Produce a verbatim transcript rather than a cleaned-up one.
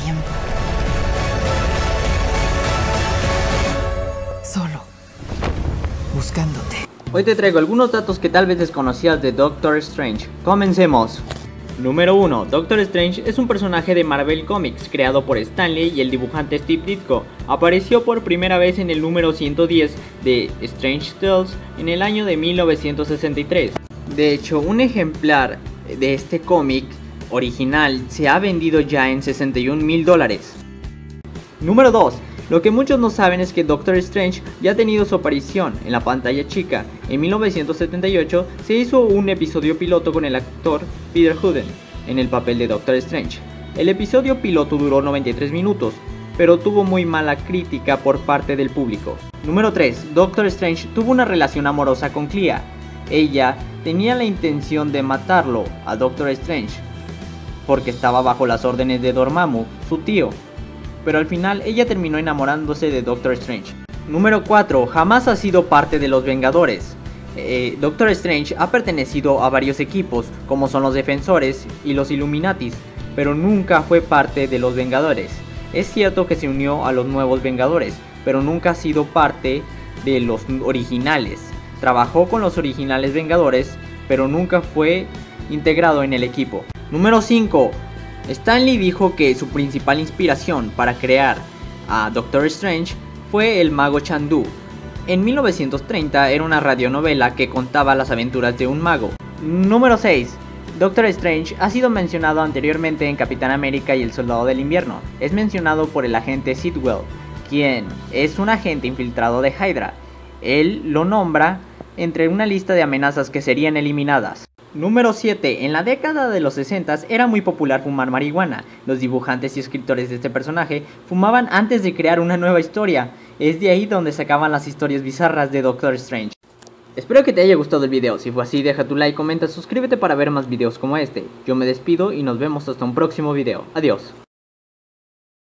tiempo. Solo. Buscándote. Hoy te traigo algunos datos que tal vez desconocías de Doctor Strange. Comencemos. Número uno. Doctor Strange es un personaje de Marvel Comics creado por Stan Lee y el dibujante Steve Ditko. Apareció por primera vez en el número ciento diez de Strange Tales en el año de mil novecientos sesenta y tres. De hecho, un ejemplar de este cómic original se ha vendido ya en sesenta y un mil dólares. Número dos. Lo que muchos no saben es que Doctor Strange ya ha tenido su aparición en la pantalla chica. En mil novecientos setenta y ocho se hizo un episodio piloto con el actor Peter Huden en el papel de Doctor Strange. El episodio piloto duró noventa y tres minutos, pero tuvo muy mala crítica por parte del público. Número tres. Doctor Strange tuvo una relación amorosa con Clea. Ella tenía la intención de matarlo a Doctor Strange, porque estaba bajo las órdenes de Dormammu, su tío. Pero al final ella terminó enamorándose de Doctor Strange. Número cuatro. Jamás ha sido parte de los Vengadores. Eh, Doctor Strange ha pertenecido a varios equipos, como son los Defensores y los Illuminatis, pero nunca fue parte de los Vengadores. Es cierto que se unió a los nuevos Vengadores, pero nunca ha sido parte de los originales. Trabajó con los originales Vengadores, pero nunca fue integrado en el equipo. Número cinco. Stan Lee dijo que su principal inspiración para crear a Doctor Strange fue el mago Chandu. En mil novecientos treinta era una radionovela que contaba las aventuras de un mago. Número seis. Doctor Strange ha sido mencionado anteriormente en Capitán América y el Soldado del Invierno. Es mencionado por el agente Sitwell, quien es un agente infiltrado de Hydra. Él lo nombra entre una lista de amenazas que serían eliminadas. Número siete. En la década de los sesenta era muy popular fumar marihuana. Los dibujantes y escritores de este personaje fumaban antes de crear una nueva historia. Es de ahí donde sacaban las historias bizarras de Doctor Strange. Espero que te haya gustado el video. Si fue así, deja tu like, comenta, suscríbete para ver más videos como este. Yo me despido y nos vemos hasta un próximo video. Adiós.